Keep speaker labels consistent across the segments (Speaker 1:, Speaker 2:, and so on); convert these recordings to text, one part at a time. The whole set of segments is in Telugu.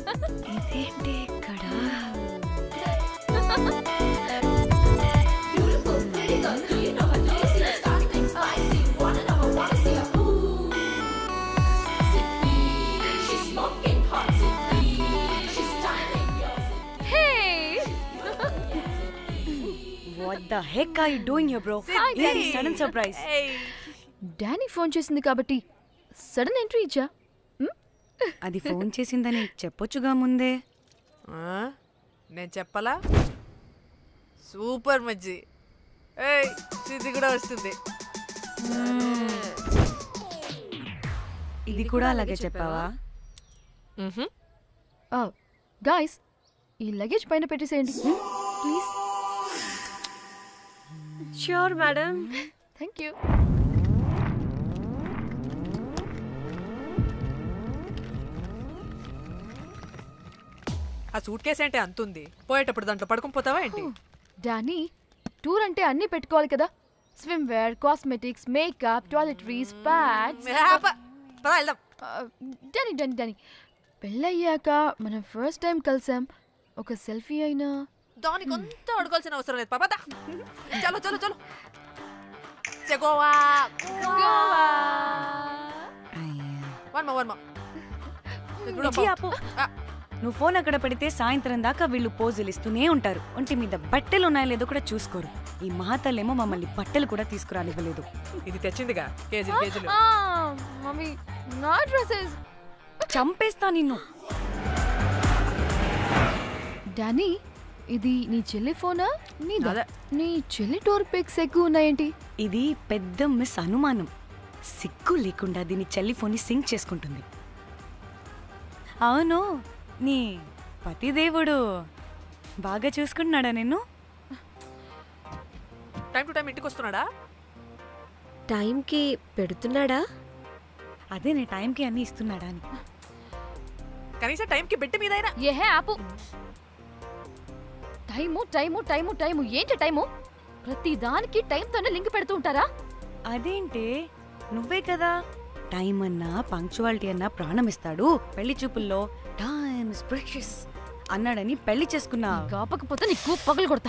Speaker 1: ఇదేంటి ఇక్కడ? What the heck are you doing here, bro? This is sudden surprise.
Speaker 2: Danny phone చేసింది కాబట్టి సడన్ ఎంట్రీ ఇచ్చా.
Speaker 1: అది ఫోన్ చేసిందని చెప్పొచ్చుగా ముందే.
Speaker 3: నేను చెప్పలా? సూపర్ మజ్జి. ఏయ్ ఇది కూడా వస్తుంది.
Speaker 1: ఇది కూడా అలాగే చెప్పావా?
Speaker 2: గాయ్స్ ఈ లగేజ్ పైన పెట్టేసేయండి please.
Speaker 1: Sure madam.
Speaker 2: Thank you.
Speaker 3: ఆ సూట్ కేసు అంటే అంతుంది, పోయేటప్పుడు దాంట్లో పడుకుని పోతావా ఏంటి?
Speaker 2: డానీ టూర్ అంటే అన్నీ పెట్టుకోవాలి కదా. Swimwear, cosmetics, makeup, toiletries, pads. Danny Danny Danny పెళ్ళయ్యాక మనం ఫస్ట్ టైం కలిసాం. ఒక సెల్ఫీ అయినా
Speaker 3: దానికి అంతా అడగాల్సిన అవసరం లేదు పాపా. చలో చలో చలో. గోవా
Speaker 1: నువ్వు ఫోన్ అక్కడ పెడితే సాయంత్రం దాకా వీళ్ళు పోజులు ఇస్తూనే ఉంటారు. ఒంటి మీద బట్టలు ఉన్నాయో లేదో కూడా చూసుకోరు. ఈ మహాతల్లేమో మమ్మల్ని బట్టలు కూడా తీసుకురానివ్వలేదు.
Speaker 3: ఇది తెచ్చిందిగా కేజీలు కేజీలు.
Speaker 2: మమ్మీ నా డ్రెస్సెస్
Speaker 1: చంపేస్తా నిన్ను.
Speaker 2: డానీ ఇది నీ చెల్లి ఫోనా? నీ చెల్లి టోర్ పిక్స్ ఎక్కువ ఉన్నాయేంటి?
Speaker 1: ఇది పెద్ద మిస్ అనుమానం. సిగ్గు లేకుండా దీని చెల్లి ఫోన్ని సింక్ చేసుకుంటుంది. అవును, నీ పతిదేవుడు బాగా చూసుకుంటున్నాడా నిన్ను?
Speaker 3: టైం టు టైం ఇంటికి వస్తున్నాడా?
Speaker 4: టైంకి పెడుతున్నాడా?
Speaker 1: అదే నీ టైంకి అన్ని ఇస్తున్నాడా అని.
Speaker 3: కనీసం టైంకి బెట్టి మీదైనా.
Speaker 2: ఏహే ఆపు. టైము టైము టైము టైము ఏంటి టైము? ప్రతి దానికి టైంతోనే లింక్ పెడుతూ ఉంటారా?
Speaker 1: అదేంటి, నువ్వే కదా టైం అన్నా పంక్చువాలిటీ అన్నా ప్రాణం ఇస్తాడు, పెళ్లి చూపుల్లో టైమ్ ఇస్ ప్రెషియస్ అన్నాడని పెళ్లి చేసుకున్నా.
Speaker 2: కాపకపోతే నీకు పగలు కొడతా.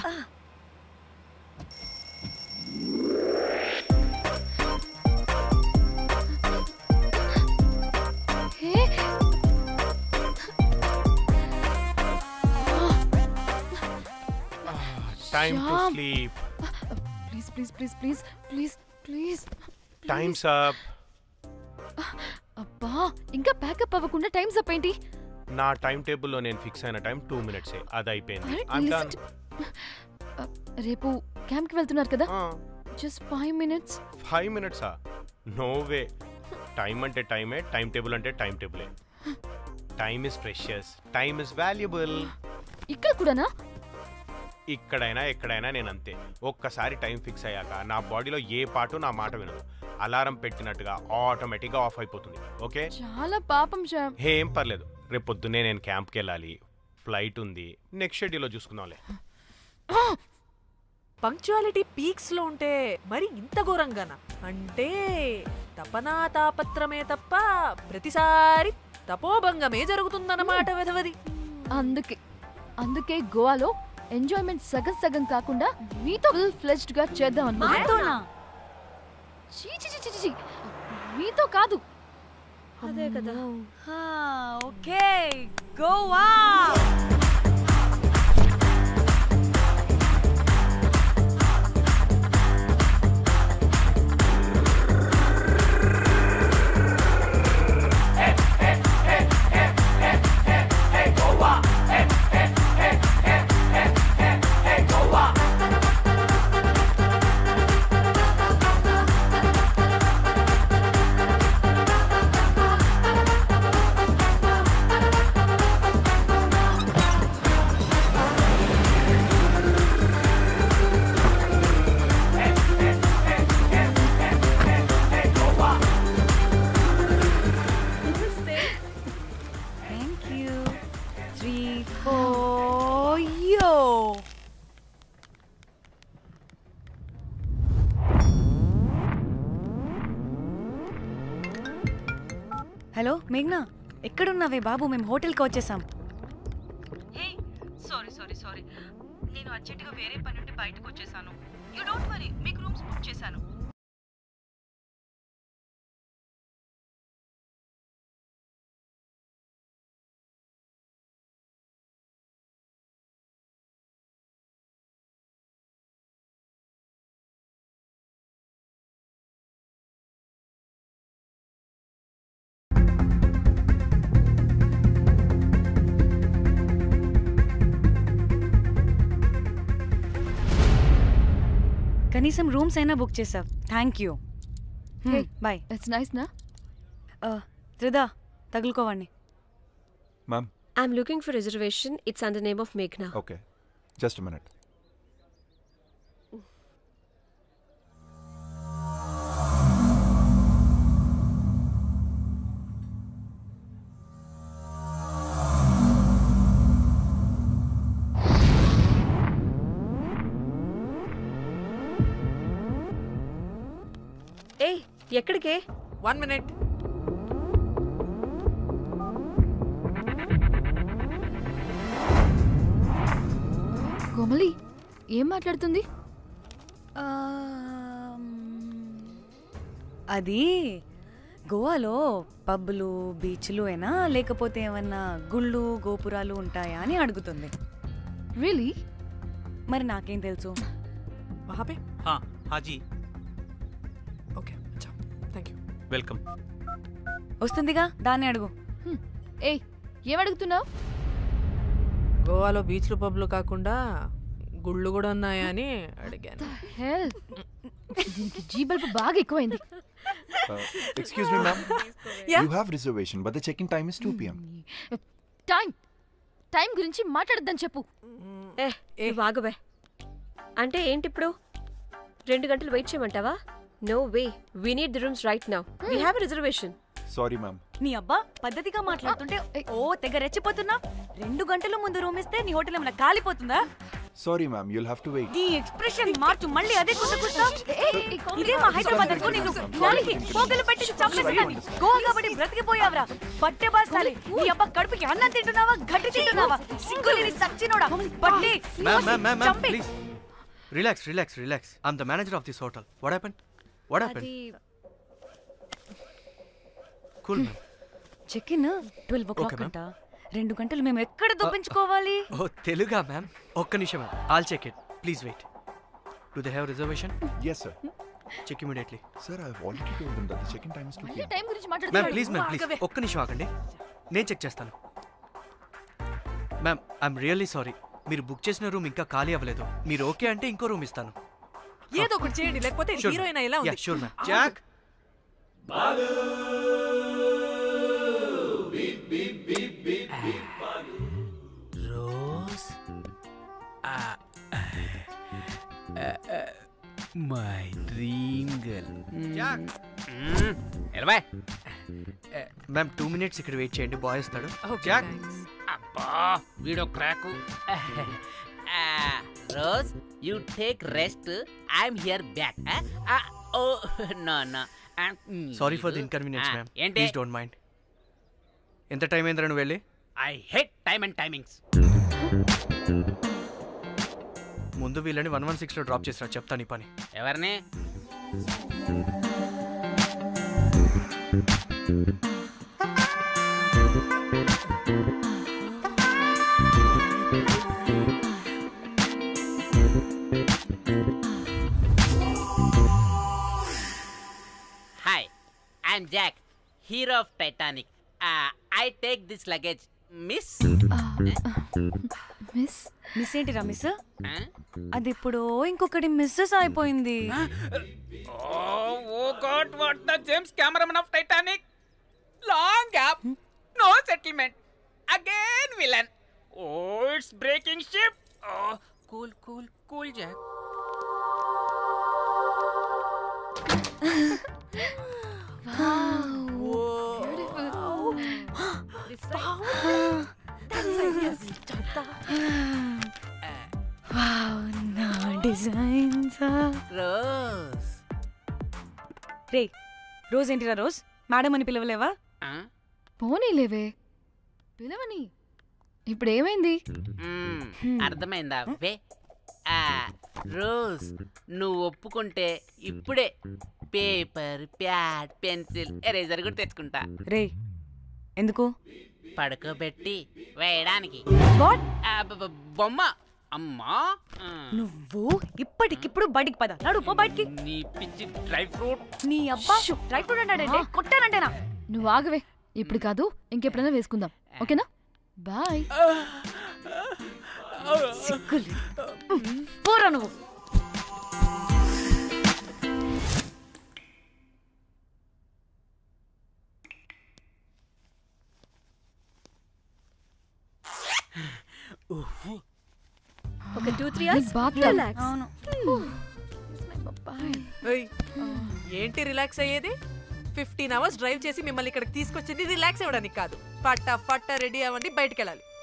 Speaker 5: Time to sleep.
Speaker 2: Please, please, please, please, please, please.
Speaker 5: Time's up.
Speaker 2: అబ్బా ఇంకా ప్యాకప్ అవ్వకుండా టైమ్స్ అప్ ఏంటి?
Speaker 5: నా టైం టేబుల్ లో నేను ఫిక్స్ అయిన టైం 2 minutes అది అయిపోయింది.
Speaker 2: రేపు క్యాంప్ కి వెళ్తున్నారు కదా? Just 5 minutes.
Speaker 5: 5 minutes no way. Time అంటే టైమే, టైం టేబుల్ అంటే టైం టేబులే. Time is precious, time is valuable.
Speaker 2: ఇక్కడ కూడానా?
Speaker 5: ఇక్కడైనా ఎక్కడైనా నేను అంతే. ఒక్కసారి టైం ఫిక్స్ అయ్యాక నా బాడీలో ఏ పాటు నా మాట వినదు. అలారం పెట్టినట్టుగా ఆటోమేటిక్గా ఆఫ్ అయిపోతుంది. ఓకే,
Speaker 2: చాలా పాపం శ్యామ్.
Speaker 5: ఏం పర్లేదు, రేపు పొద్దున్నే నేను క్యాంప్కి వెళ్ళాలి, ఫ్లైట్ ఉంది, నెక్స్ట్ షెడ్యూల్లో చూసుకుందాంలే.
Speaker 3: పంక్చువాలిటీ పీక్స్ లో ఉంటే మరి ఇంత ఘోరంగానా? అంటే తపనా తాపత్రమే తప్ప ప్రతిసారి తపోభంగమే జరుగుతుందన్నమాట వెధవది.
Speaker 2: అందుకే గోవాలో ఎంజాయ్మెంట్ సగం సగం కాకుండా మీతో ఫుల్ ఫ్లెజ్డ్ గా చేద్దాం అనుకున్నా. మీతో కాదు.
Speaker 4: అదే కదా.
Speaker 1: ఓకే, గోవా. హలో మేఘ్నా, ఎక్కడున్నావే బాబు? మేము హోటల్కి వచ్చేసాం. సారీ. నేను అర్జెంటుగా వేరే పని నుండి బయటకు వచ్చేసాను. యూ డోంట్ వరీ, మీకు రూమ్స్ బుక్ చేశాను. కనీసం రూమ్స్ అయినా బుక్ చేసావు. Thank you.
Speaker 2: Hey.
Speaker 1: Bye.
Speaker 2: It's nice నా.
Speaker 1: త్రిదా, తగులుకోవండి.
Speaker 6: Ma'am.
Speaker 4: I'm looking for reservation. It's under name of Meghna.
Speaker 6: Okay. Just a minute.
Speaker 4: ఏ ఎక్కడికే?
Speaker 3: 1 minute.
Speaker 2: కోమలి ఏం మాట్లాడుతుంది?
Speaker 1: అది గోవాలో పబ్బులు బీచ్లు అయినా లేకపోతే ఏమన్నా గుళ్ళు గోపురాలు ఉంటాయా అని అడుగుతుంది.
Speaker 2: రియలీ?
Speaker 1: మరి నాకేం తెలుసు?
Speaker 3: वहाँ पे?
Speaker 7: हाँ हाँ जी
Speaker 3: ओके अच्छा थैंक यू.
Speaker 7: वेलकम.
Speaker 1: వస్తుందిగా, దాన్ని అడుగు.
Speaker 2: ఏయ్ ఏం అడుగుతున్నావు?
Speaker 3: గోవాలో బీచ్లు పబ్లు కాకుండా గుళ్ళు కూడా ఉన్నాయా అని అడిగాను.
Speaker 2: హెల్ దీనికి జీబల్బ్ బాగా ఎక్కువైంది.
Speaker 6: Excuse me, ma'am.
Speaker 3: Yeah?
Speaker 6: You have reservation, but the check-in time is 2 p.m.
Speaker 2: Time గురించి మాట్లాడద్దని చెప్పు.
Speaker 4: నువ్వు ఆగవే. అంటే ఏంటి ఇప్పుడు 2 గంటలు వెయిట్ చేయమంటావా? No way, we need the rooms right now. We have a reservation.
Speaker 6: Sorry, ma'am.
Speaker 1: నీ అబ్బా పద్ధతిగా మాట్లాడుతుంటే ఓ తెగ రెచ్చిపోతున్నా. 2 గంటల ముందు రూమ్ ఇస్తే నీ హోటల్ ఏమైనా కాలిపోతుందా?
Speaker 6: Sorry, ma'am. You'll have to wait.
Speaker 1: నీ ఎక్స్ప్రెషన్ మార్చు, మళ్ళీ అదే కుసకుస్తా. ఇదే మా హైదరాబాద్ అనుకో, నిన్ను నాలికి పోగలు పెట్టి చంపేస్తాను. గోవా కాబట్టి బ్రతికిపోయావరా పట్టే బాసాలి. నీ అబ్బా కడుపుకి అన్నం తింటున్నావా, గడ్డి తింటున్నావా? సింగులేని సచ్చినోడా పట్టి
Speaker 7: Ma'am,
Speaker 1: చంపి.
Speaker 7: please. Relax. I'm the manager of this hotel. What happened?
Speaker 4: అది
Speaker 7: Cool, ma'am.
Speaker 1: Check in 12 o'clock
Speaker 7: Okay, ma'am.
Speaker 1: అంట. 2 గంటలు మేము ఎక్కడ దొప్పించుకోవాలి?
Speaker 7: Oh, Teluga, ma'am. ఒక్క నిమిషం, ma'am. I'll check it. Please wait. Do they have reservation?
Speaker 6: Yes, sir.
Speaker 7: Check immediately.
Speaker 6: Sir, I've already told them that the check-in time is 2 p.m.
Speaker 2: Time గురించి
Speaker 7: మ్యామ్
Speaker 2: మాట్లాడుతున్నాడు.
Speaker 7: ప్లీజ్ ఒక్క నిమిషం ఆగండి, నేను చెక్ చేస్తాను. మ్యామ్ ఐఎమ్ రియల్లీ సారీ, మీరు బుక్ చేసిన రూమ్ ఇంకా ఖాళీ అవ్వలేదు. మీరు ఓకే అంటే ఇంకో రూమ్ ఇస్తాను.
Speaker 3: ఏదో ఒకటి చేయండి, లేకపోతే హీరోయిన్ ఎలా ఉంది?
Speaker 7: Sure ma'am. Jack
Speaker 8: Rose my dream girl.
Speaker 7: Jack
Speaker 8: ఎలవా
Speaker 7: మ్యామ్ 2 minutes ఇక్కడ వెయిట్ చేయండి, బాయ్ వస్తాడు.
Speaker 3: Okay,
Speaker 7: Jack
Speaker 3: thanks.
Speaker 8: అబ్బా వీడో క్రాకు. Rose you take rest, I'm here back. Oh no no
Speaker 7: sorry for the inconvenience ma'am,
Speaker 8: ఏంటి?
Speaker 7: Please don't mind. ఎంత టైం అయిందిరా నువ్వు వెళ్ళి?
Speaker 8: I hate time and timings.
Speaker 7: ముందు వీళ్ళని 116లో డ్రాప్ చేసినా, చెప్తాను ఈ పని.
Speaker 8: ఎవరిని? Hi, I'm Jack, hero of Titanic. I take this luggage miss.
Speaker 1: Miss ఏంటిరా మిస్? అది ఇప్పుడు ఇంకొకటి మిస్సెస్ అయిపోయింది.
Speaker 8: Oh God, what the James Cameron of Titanic? Long gap, no settlement. Again villain. Oh, it's breaking ship. Oh, cool, Jack.
Speaker 1: నా డిజైన్స్.
Speaker 8: Rose.
Speaker 1: రే రోజ్ ఏంటిరా రోజ్? మేడం అని పిలవలేవా?
Speaker 2: పోనీలేవే పిలవని. ఇప్పుడు ఏమైంది?
Speaker 8: అర్థమైందా వే రోజ్ నువ్వు ఒప్పుకుంటే ఇప్పుడే పేపర్ ప్యాడ్ పెన్సిల్ ఎరేజర్ కూడా తెచ్చుకుంటా.
Speaker 1: రే ఎందుకు?
Speaker 8: పడుకోబెట్టి వేయడానికి. బొమ్మ అమ్మా.
Speaker 1: నువ్వు ఇప్పటికిప్పుడు బయటికి పద. నడు పో బయటికి.
Speaker 8: నీ పిచ్చి డ్రై ఫ్రూట్.
Speaker 1: నీ అబ్బా డ్రై ఫ్రూట్ అన్నాడంటే కొట్టానంటేనా?
Speaker 2: నువ్వు ఆగవే. ఇప్పుడు కాదు, ఇంకెప్పుడైనా వేసుకుందాం. ఓకేనా? బాయ్.
Speaker 1: పోరా నువ్వు.
Speaker 4: ఒక 2-3 hours
Speaker 2: రిలాక్స్.
Speaker 1: అవును.
Speaker 3: ఏంటి రిలాక్స్ అయ్యేది? 15 hours డ్రైవ్ చేసి మిమ్మల్ని ఇక్కడికి తీసుకొచ్చింది రిలాక్స్ అవ్వడానికి కాదు. పట్ట రెడీ అవ్వండి, బయటికి వెళ్ళాలి.